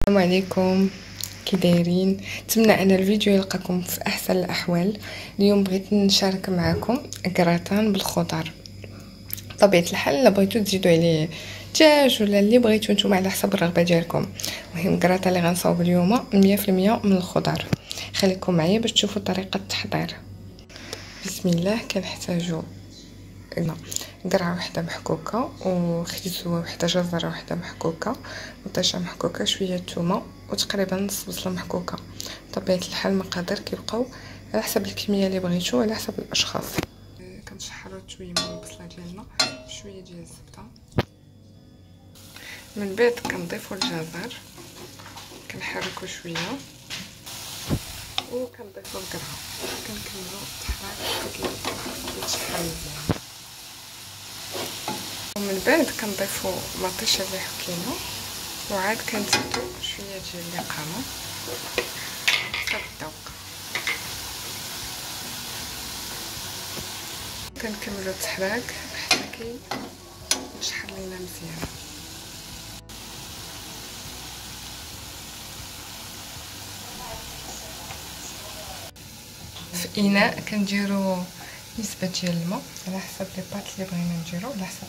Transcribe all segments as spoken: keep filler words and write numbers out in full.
السلام عليكم، كي دايرين؟ نتمنى ان الفيديو يلقاكم في احسن الاحوال. اليوم بغيت نشارك معكم كراتان بالخضر. بطبيعه الحال الا بغيتو تزيدوا عليه دجاج ولا اللي بغيتو نتوما على حسب الرغبه ديالكم. المهم كراتان اللي غنصاوب اليوم مية في المية من الخضر. خليكم معايا باش تشوفوا طريقه التحضير. بسم الله. كنحتاجوا قرعه وحده محكوكه، وخيزوه وحده، جزره وحده محكوكه، مطيشه محكوكه، شويه ثومه، وتقريبا نص بصله محكوكه. بطبيعه الحال المقادير كيبقاو على حسب الكميه اللي بغيتو وعلى حسب الاشخاص. كنشحروا شويه من البصله ديالنا بشويه ديال الزبده. من بعد كنضيفوا الجزر، كنحركوا شويه وكنضيفوا القرعه، كنكملوا التحريك كيتشحر مزيان. ومن بعد كنضيفوا مطيشه اللي حكينا، وعاد كنزيدوا شويه ديال اليقامه حسب الذوق. كنكملوا التحراك حتى كي يشحر لينا مزيان. في اناء كنديروا نسبه ديال الماء على حسب لي بات اللي بغينا نديرو، على حسب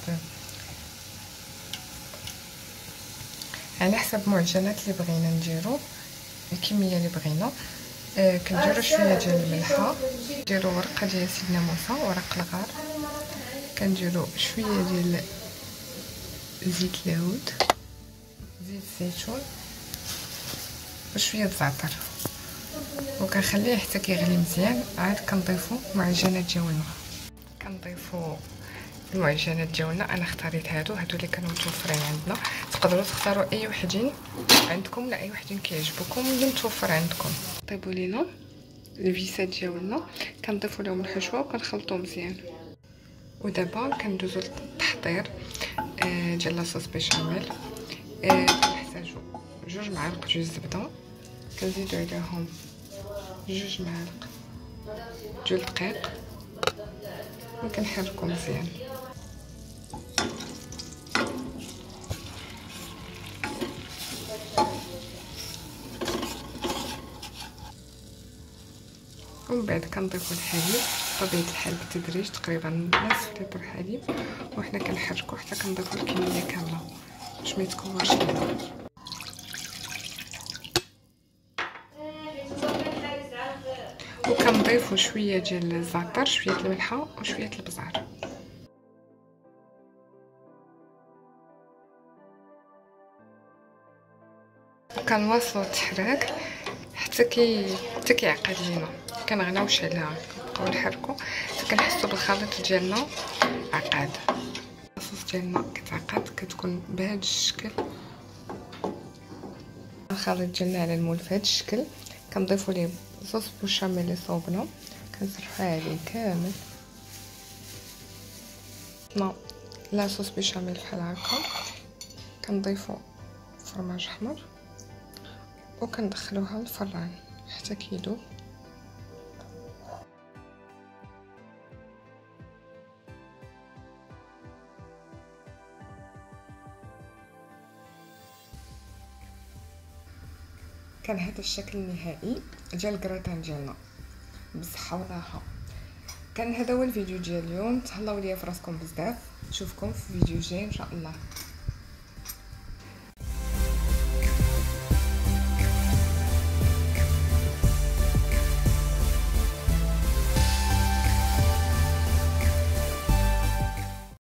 على حسب المعجنات اللي بغينا نديرو، الكميه اللي بغينا. آه كنديروا شويه ديال الملحه، نديروا ورقه ديال سيدنا موسى، ورق الغار، كنديروا شويه ديال زيت العود، زيت الزيتون، وشويه زعتر، وكنخليه حتى كيغلي مزيان. عاد كنضيفوا معجنات ديالنا، كنضيفوا المعجنات ديالنا. انا اختاريت هادو هادو اللي كانوا متوفرين عندنا. تقدروا تختاروا اي وحدين عندكم، لا اي وحدين كيعجبكم اللي متوفر عندكم. طيبوا لينا الفيسات ديالنا، كنضيفوا لهم الحشوه وكنخلطوا مزيان. ودابا كندوزو للتحضير آه ديال لاصوص بيشاميل. آه كنحتاجو جوج معالق ديال الزبده، كنزيدو عليهم جوج معالق ديال الدقيق، وكنحركو مزيان. ومن بعد كنضيفو الحليب بطبيعه الحال بالتدريج، تقريبا نصف لتر حليب، وحنا كنحركو حتى كنضيفو الكميه كامله باش ما يتكورش لينا. وكنضيفو شويه ديال الزعتر، شويه الملحه، وشويه البزار. كنواصلو التحراك حتى كي حتى كيعقد لينا، كنغناوش عليها، كنبقاو نحركو حتى كنحسو بالخليط ديالنا عقاد. الصوص ديالنا كتعقد، كتكون بهذا الشكل. الخليط ديالنا على المول في هذا الشكل. كنضيفو ليه صوص بوشاميل اللي صوبنا، كنسرحوه عليه كامل. لا لا صوص بيشاميل بحال هكا. كنضيفو فرماج احمر وكندخلوها للفران حتى كيدوب. كان هذا الشكل النهائي ديال الكراتان ديالنا، بالصحه والراحه. كان هذا هو الفيديو ديال اليوم. تهلاو ليا فراسكم بزاف، نشوفكم في فيديو جاي ان شاء الله.